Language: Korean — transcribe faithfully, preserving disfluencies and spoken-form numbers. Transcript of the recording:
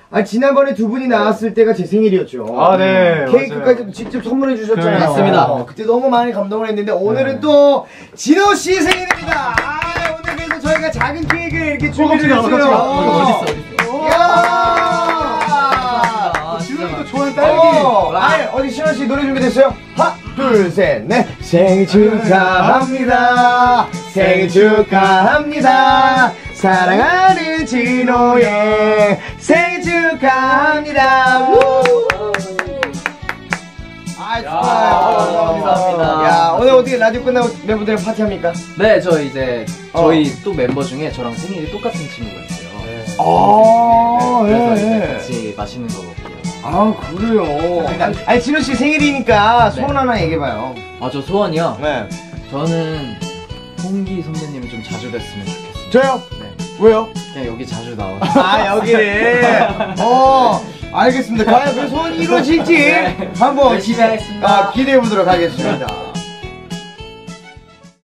아, 지난번에 두 분이 나왔을 때가 제 생일이었죠. 아, 네. 케이크까지 맞아요. 직접 선물해 주셨잖아요. 네, 맞습니다. 어, 그때 너무 많이 감동을 했는데 오늘은 네. 또 진호 씨 생일입니다. 아, 오늘 그래서 저희가 작은 케이크를 이렇게 준비를 했어요. 어딨어, 어딨어. 이야! 진호도 좋아하는 딸기. 어, 아니, 어디 신호 씨 노래 준비됐어요? 하나, 둘, 셋, 넷. 생일 축하합니다. 생일 축하합니다. 사랑하는 진호의 생일 축하합니다. 우! 아, 좋아요. 감사합니다. 야, 오늘 어떻게 라디오 끝나고 멤버들이랑 파티합니까? 네, 저 이제 어. 저희 또 멤버 중에 저랑 생일이 똑같은 친구가 있어요. 아, 네, 그래서 이제 예. 같이 맛있는 거 먹고요. 아, 그래요. 아니, 진호 씨 생일이니까 소원 네. 하나 얘기해봐요. 아, 저 소원이요? 네. 저는 홍기 선배님을 좀 자주 뵀으면 좋겠어요. 저요? 네. 왜요? 그냥 여기 자주 나와. 아, 여기를. 어, 알겠습니다. 과연 그 소원이 이루어질지 네. 한번 열심히 기- 하겠습니다. 아, 기대해 보도록 하겠습니다.